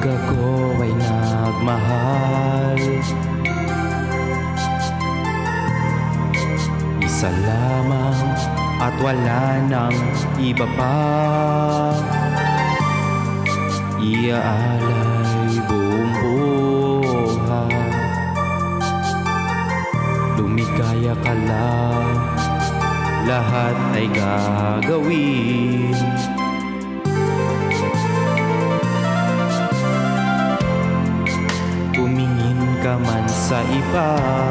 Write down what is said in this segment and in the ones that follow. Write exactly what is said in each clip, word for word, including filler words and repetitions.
Pag ako ay nagmahal, isa lamang at wala nang iba pa. Iaalay buong buhay, lumigaya ka lang, lahat ay gagawin. Tumingin ka man sa iba,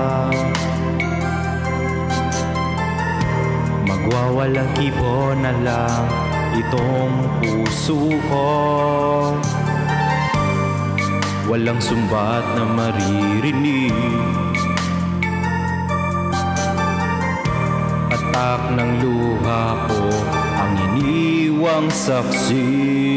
magwawalang kibo na lang itong puso ko. Walang sumbat na maririnig, patak ng luha ko ang iniwang saksi.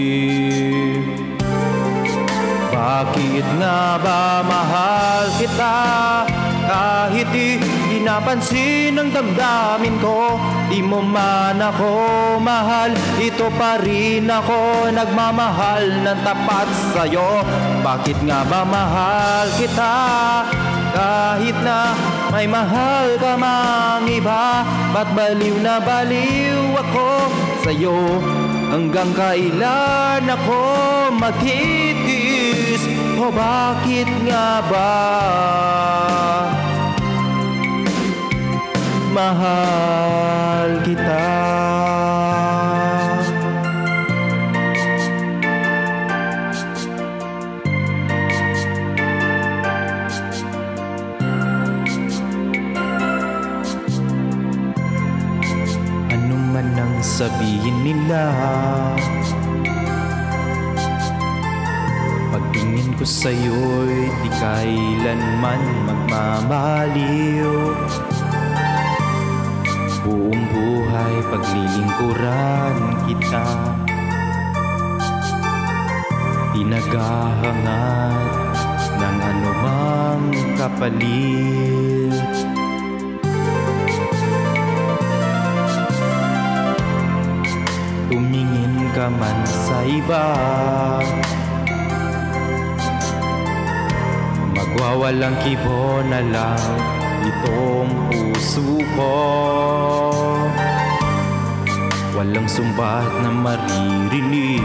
Bakit nga ba mahal kita kahit di napansin ang damdamin ko? Di mo man ako mahal, ito pa rin ako nagmamahal ng tapat sa'yo. Bakit nga ba mahal kita kahit na may mahal ka mang iba? Ba't baliw na baliw ako sa'yo? Hanggang kailan ako magtitiis? O bakit nga ba mahal kita? Ano man ang sabihin nila, pagtingin ko sa'yo'y di kailanman magmamaliw. Buong buhay paglilingkuran kita, di naghahangat ng anumang kapalit. Tumingin ka man sa iba, magwawalang kibo na lang itong puso ko. Walang sumbat na maririnig,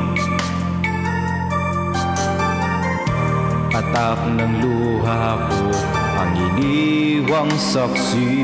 patak ng luha ko ang iniwang saksi.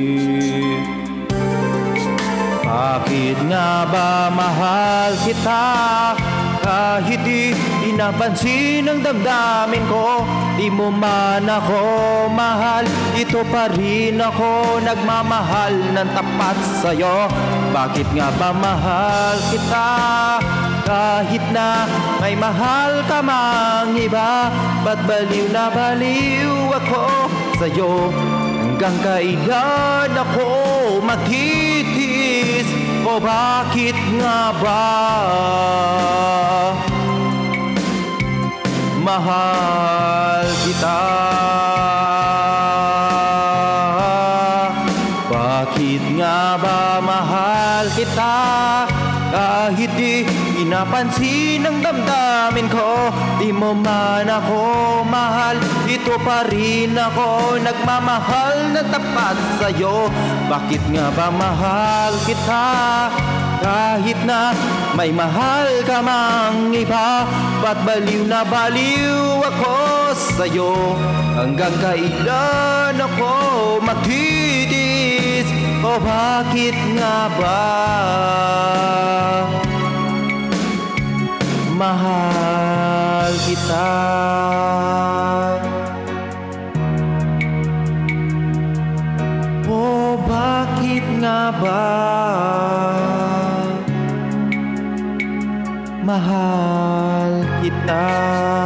Bakit nga ba mahal kita kahit di napansin ang damdamin ko? Di mo man ako mahal, ito pa rin ako nagmamahal ng tapat sa'yo. Bakit nga ba mahal kita kahit na may mahal ka mang iba? Ba't baliw na baliw ako sa'yo? Hanggang kailan ako magtitiis? O bakit nga ba mahal kita? Bakit nga ba mahal kita kahit di napansin ang damdamin ko? Di mo man ako mahal, ito pa rin ako nagmamahal na tapat sa'yo. Bakit nga ba mahal kita kahit na may mahal ka mang iba? Ba't baliw na baliw ako sa'yo? Hanggang kailan ako magtitiis? O bakit nga ba mahal kita? O bakit nga ba mahal kita?